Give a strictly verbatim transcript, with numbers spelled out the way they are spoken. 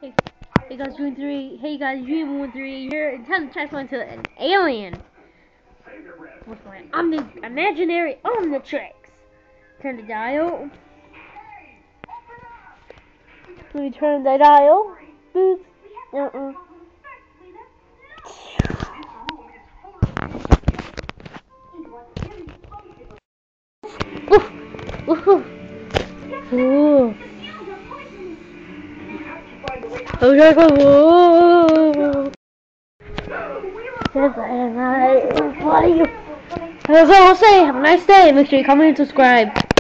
Hey, hey guys, Dream three. Hey guys, Dream one three here. And time to transform into an alien with my omni imaginary Omnitrix. Turn the dial. Let me turn the dial. Boop. Uh-uh. Woof. Woof. Ooh. Oh, yeah, whoa. That's all I'll say. Have a nice day. Make sure you comment and subscribe.